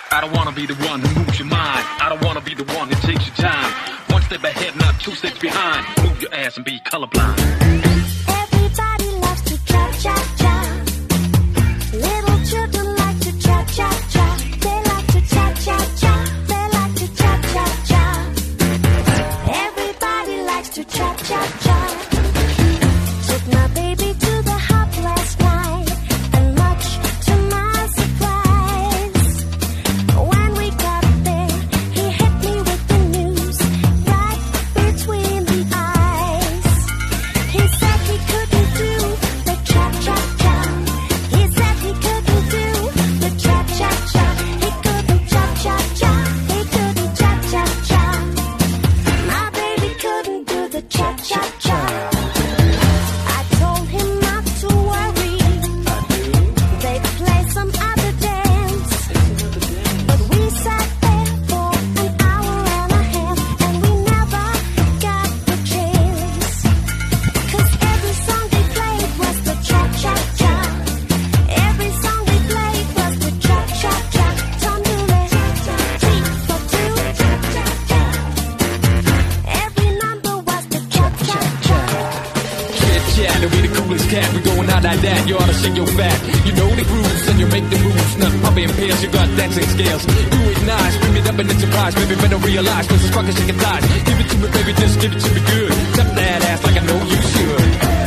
I don't wanna be the one who moves your mind. I don't wanna be the one that takes your time. One step ahead, not two steps behind. Move your ass and be colorblind. Everybody loves to cha-cha-cha. Little children like to cha-cha-cha. They like to cha-cha-cha. They like to cha-cha-cha. Everybody likes to cha-cha-cha. Took my baby to the hop last night, and much to my surprise, when we got there, he hit me with the news right between the eyes. He said he couldn't do the cha-cha-cha. He said he couldn't do the cha-cha-cha. He couldn't cha-cha-cha. He couldn't cha-cha-cha. My baby couldn't do the cha-cha-cha. I told him not to worry. They'd play some other dance. But we sat there for an hour and a half, and we never got the chance. 'Cause every song they played was the cha-cha-cha. Every song they played was the cha-cha-cha. Tondule, three for two, cha-cha-cha. Every number was the cha-cha-cha. Yeah, to be the coolest cat, we going out like that. You ought to shake your fat. You know the grooves and you make the moves. Nothing pumping impairs, you got dancing scales. Do it nice, bring it up and it's surprise. Baby, better realize, cause it's fucking shaking thighs. Give it to me, baby, just give it to me good. Tap that ass like I know you should.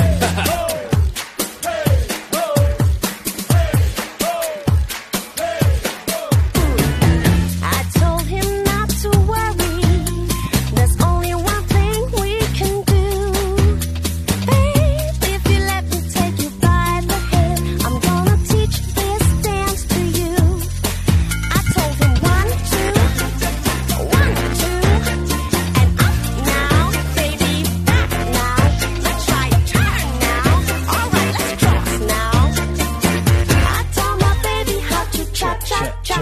I told him not to worry. There's only one thing we can do. Babe, if you let me take you by the hand, I'm gonna teach this dance to you. I told him 1, 2, 1, 2, and up now, baby, back now. Let's try turn now. All right, let's cross now. I told my baby how to cha-cha-cha.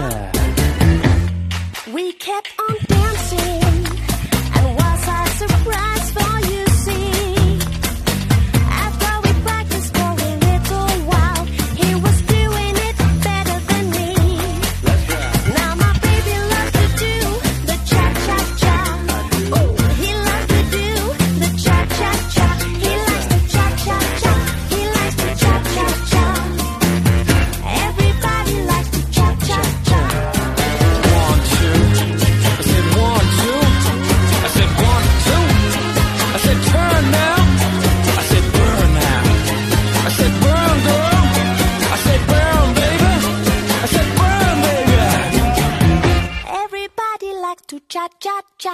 We kept on dancing, and was I surprised for you see? After we practiced for a little while, he was doing it better than me. Now my baby loves to do the cha-cha-cha. Ooh, he loves to do the cha-cha-cha. He likes the cha-cha-cha. He likes the cha-cha-cha. Everybody likes the cha-cha-cha. 1, 2. I said 1, 2. I said 1, 2. I said turn now. I said burn now. I said burn, girl. I said burn, baby. I said burn, baby. Everybody likes to cha-cha-cha.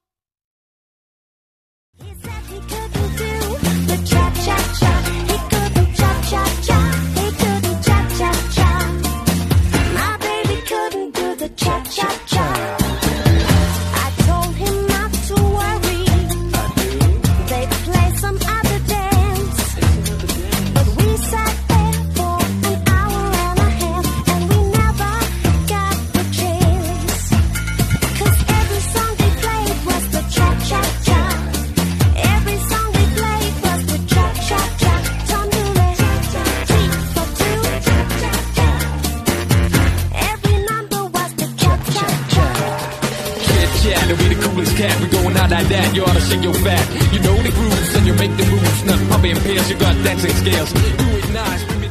He said he couldn't do the cha-cha-cha. He couldn't cha-cha-cha. He couldn't cha-cha-cha. My baby couldn't do the cha-cha-cha. I told him not to worry. They'd play some other dance. But we sat there for an hour and a half, and we never got the chance. 'Cause every song they played was the cha-cha-cha. Every song they played was the cha-cha-cha. Tondule, 3 for 2, cha-cha-cha. Every number was the cha-cha-cha. Yeah, to be the coolest cat, we going out like that. You ought to shake your fat. You know the grooves and you make the moves. Nothing pumping impairs, you got dancing scales. Do it nice.